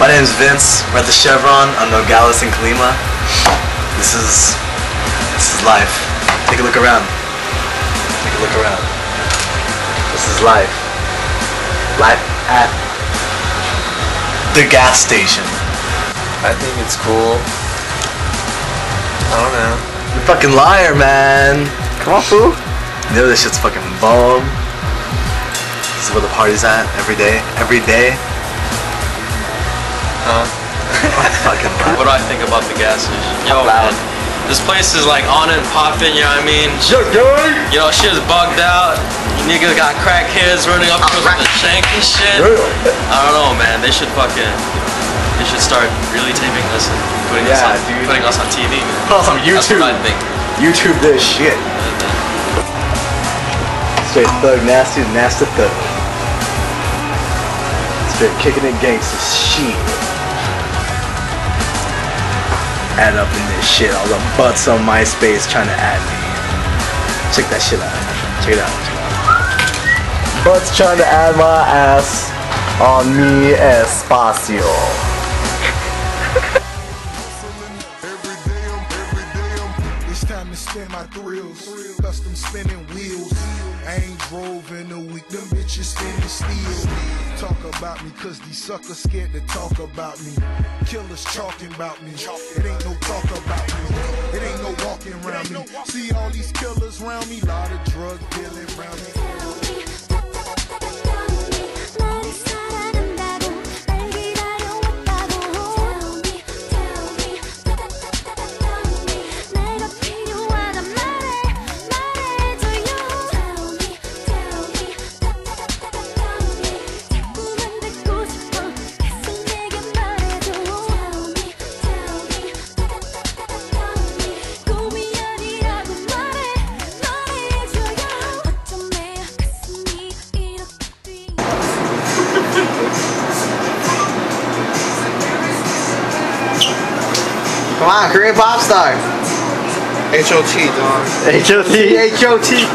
My name's Vince. We're at the Chevron on Nogales and Colima. This is life. Take a look around. Take a look around. This is life. Life at the gas station. I think it's cool. I don't know. You're a fucking liar, man. Come on, fool. You know this shit's fucking bomb. This is where the party's at every day. Every day. Huh? Fucking loud. What do I think about the gas station? Yo, man, this place is like on and popping, you know what I mean? You know, shit's bugged out. You niggas got crackheads running up to us with a shank and shit. I don't know, man. They should start really taping us and putting us on TV, man. Put us on YouTube. That's what I think. YouTube this shit. Straight thug, nasty thug. Straight kicking it gangsta shit. Add up in this shit. All the butts on MySpace trying to add me. Check that shit out. Check it out. Butts trying to add my ass on mi espacio. It's time to spin my thrills. Custom spinning wheels. I ain't drove in a week. Them bitches standing still. Talk about me, cause these suckers scared to talk about me. Killers talking about me. It ain't no talk about me. It ain't no walking around me. See all these killers around me. Lot of drug dealing around me. Come on, Korean pop star. H.O.T. dog. H.O.T. H.O.T.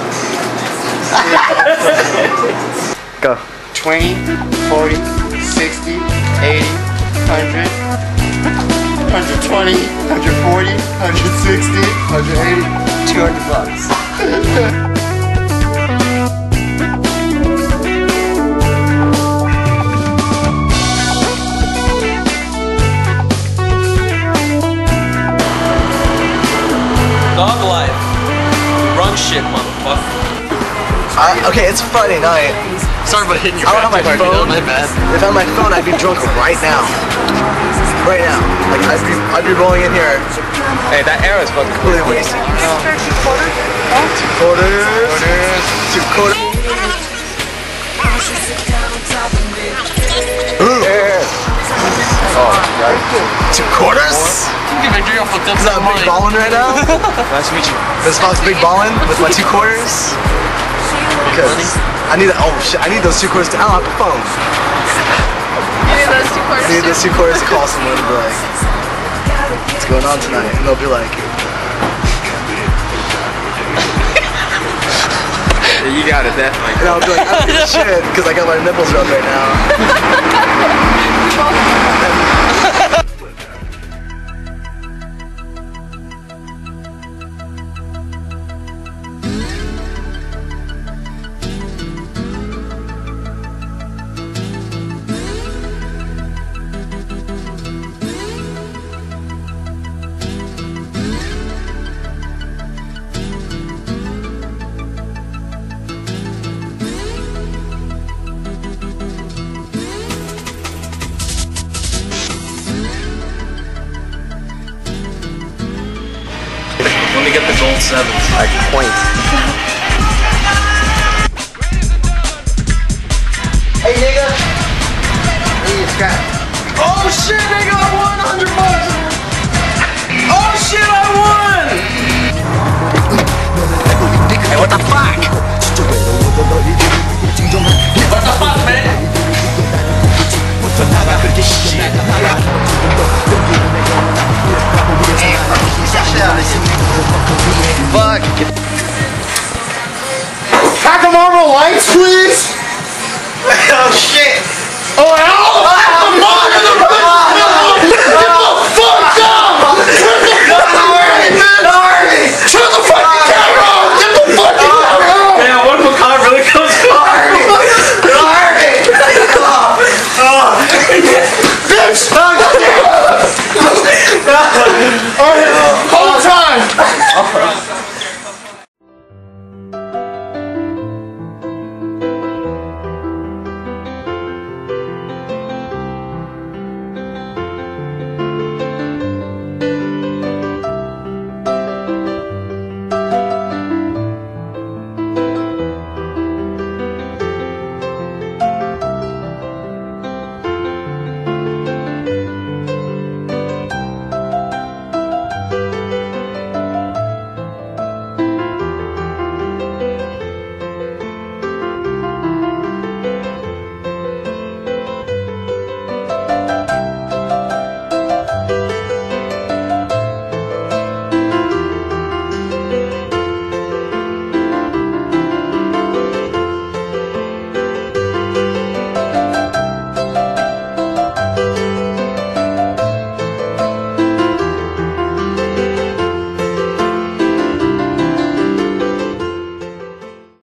Go. 20, 40, 60, 80, 100, 120, 140, 160, 180, $200. Dog life. Run shit, motherfucker. Okay, it's Friday night. Sorry about hitting your I don't have my phone. My bad. If I had my phone, I'd be drunk right now. Right now. Like, I'd be rolling in here. Hey, that arrow is fucking Completely wasted. Two quarters? Two quarters. Oh, right. 2 quarters? You can make fucked up Is that big ballin' right now? Nice to meet you. This Fox big ballin' with my 2 quarters? Because I need that. Oh shit! I need those 2 quarters. I don't have a phone. You need those 2 quarters? I need those 2 quarters to call someone and be like, "What's going on tonight?" And they'll be like, Yeah, you got it, definitely. and I'll be like, "I don't give a shit," because I got my nipples rubbed right now. Let me get the gold 7s. Like point. Hey nigga. Hey, scrap. Oh shit, nigga, I won $100. Oh shit, I won! Hey, what the fuck? What the fuck, man? Fuck. Pack of Marvel lights, please. Oh shit. Oh, hell!